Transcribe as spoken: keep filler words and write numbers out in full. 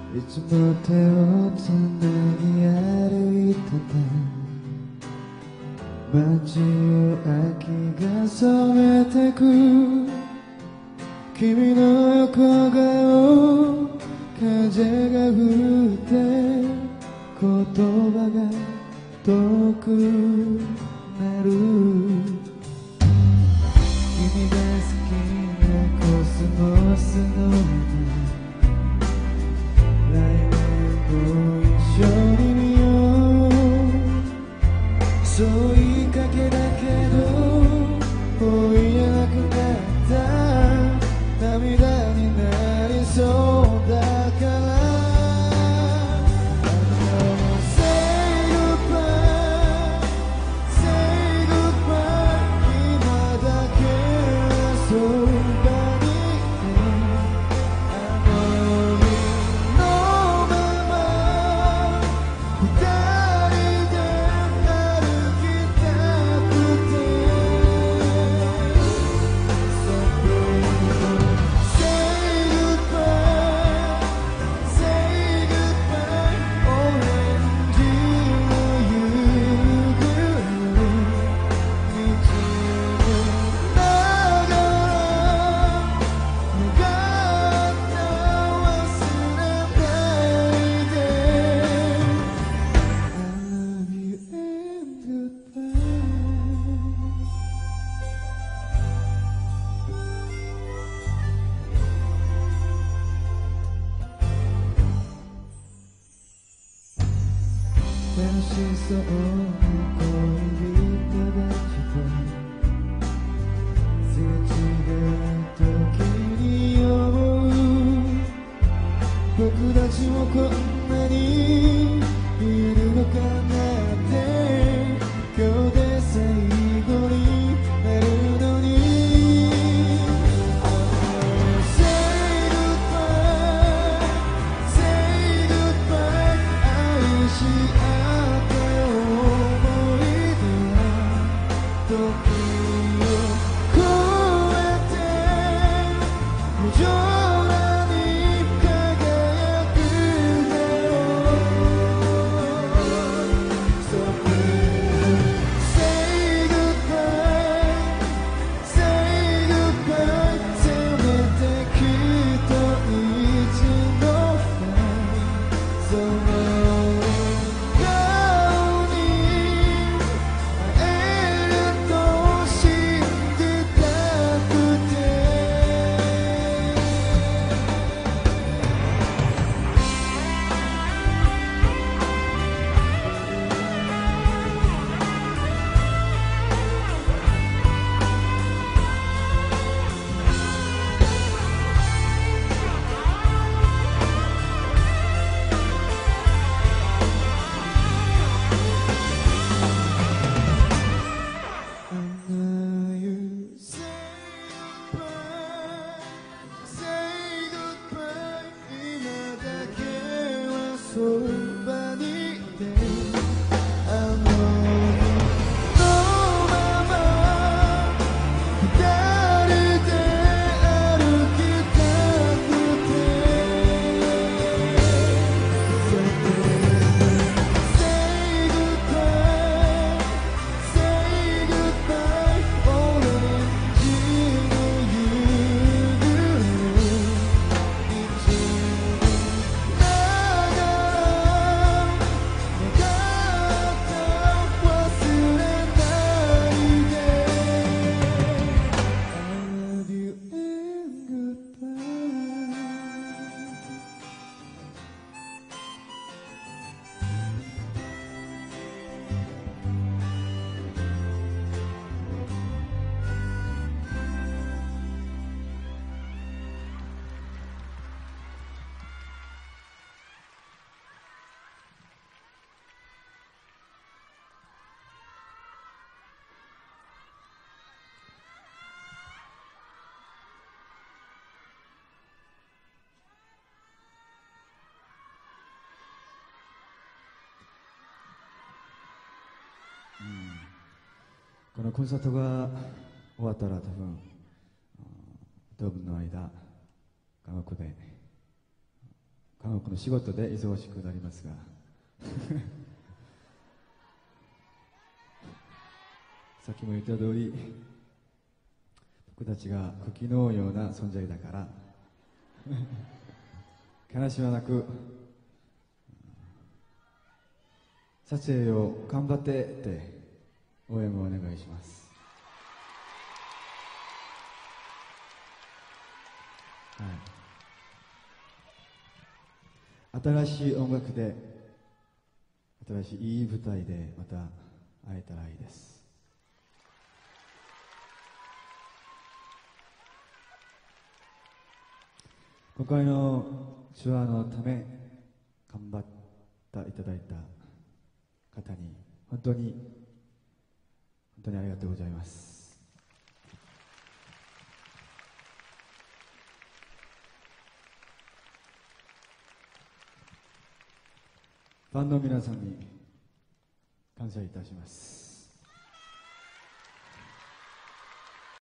いつも手をつなぎ歩いてた街を秋が染めてく君の横顔風が吹いて言葉が遠くなる君が好きなコスモスのライブを一緒に見ようそう言いかけだけどもう言えなくなった涙になりそうだから楽しそうな恋人たちとすれ違う時に思う僕たちもこんなにいるのかなって今日で最後になるのにSay goodbye Say goodbye 愛し合って時を越えて夜空に輝くねSo please say goodbye Say goodbye せめてきっと一度はその顔に会えると信じたくてI know you say goodbye Say goodbye 今だけはそばにいてあの日のまま二人で歩きたくて So please say goodbye Say goodbye オレンジの夕暮れ見つめながら願った忘れないで I love you and goodbye うん、このコンサートが終わったら多分当分の間韓国であのこの仕事で忙しくなりますがさっきも言った通り、僕たちが茎のような存在だから悲しまなく撮影を頑張ってって応援もお願いします。はい、新しい音楽で、新しいいい舞台でまた会えたらいいです。今回のツアーのため頑張っていただいた方に本当に本当にありがとうございます。ファンの皆さんに感謝いたします。